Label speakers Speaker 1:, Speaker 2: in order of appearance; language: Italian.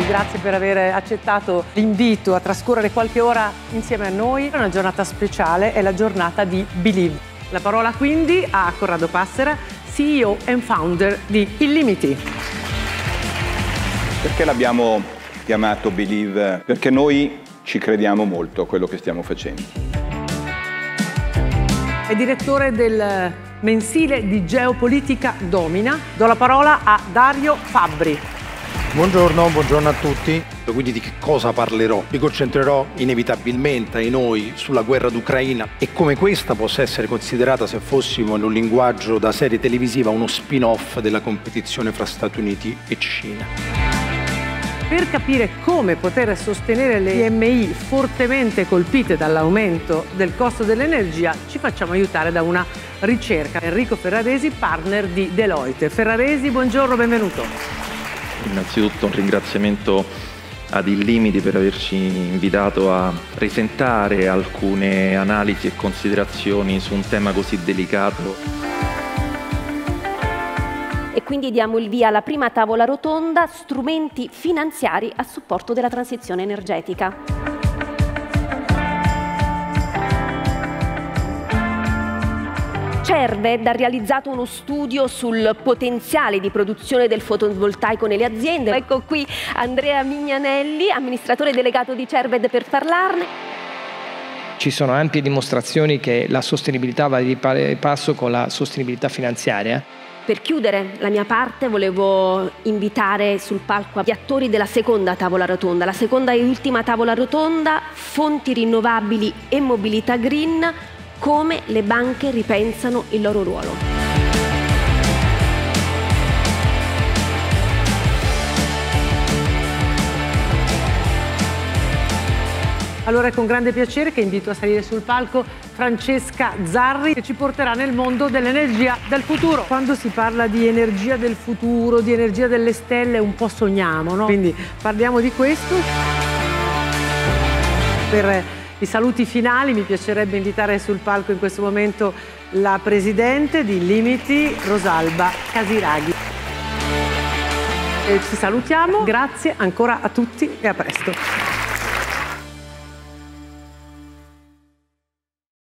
Speaker 1: grazie per aver accettato l'invito a trascorrere qualche ora insieme a noi. È una giornata speciale, è la giornata di Believe. La parola quindi a Corrado Passera, CEO and founder di Illimity.
Speaker 2: Perché l'abbiamo chiamato Believe? Perché noi ci crediamo molto a quello che stiamo facendo.
Speaker 1: È direttore del mensile di geopolitica Domina. Do la parola a Dario Fabbri.
Speaker 3: Buongiorno a tutti. Quindi di che cosa parlerò? Mi concentrerò inevitabilmente ai noi sulla guerra d'Ucraina e come questa possa essere considerata, se fossimo in un linguaggio da serie televisiva, uno spin-off della competizione fra Stati Uniti e Cina.
Speaker 1: Per capire come poter sostenere le PMI fortemente colpite dall'aumento del costo dell'energia, ci facciamo aiutare da una ricerca. Enrico Ferraresi, partner di Deloitte. Ferraresi, buongiorno, benvenuto.
Speaker 4: Innanzitutto un ringraziamento ad Illimity per averci invitato a presentare alcune analisi e considerazioni su un tema così delicato.
Speaker 5: E quindi diamo il via alla prima tavola rotonda, strumenti finanziari a supporto della transizione energetica. Cerved ha realizzato uno studio sul potenziale di produzione del fotovoltaico nelle aziende. Ecco qui Andrea Mignanelli, amministratore delegato di Cerved, per parlarne.
Speaker 6: Ci sono ampie dimostrazioni che la sostenibilità va di pari passo con la sostenibilità finanziaria.
Speaker 5: Per chiudere la mia parte volevo invitare sul palco gli attori della seconda tavola rotonda. La seconda e ultima tavola rotonda, fonti rinnovabili e mobilità green, come le banche ripensano il loro ruolo.
Speaker 1: Allora è con grande piacere che invito a salire sul palco Francesca Zarri, che ci porterà nel mondo dell'energia del futuro. Quando si parla di energia del futuro, di energia delle stelle, un po' sogniamo, no? Quindi parliamo di questo. Per i saluti finali mi piacerebbe invitare sul palco in questo momento la presidente di Illimity, Rosalba Casiraghi. Ci salutiamo, grazie ancora a tutti e a presto.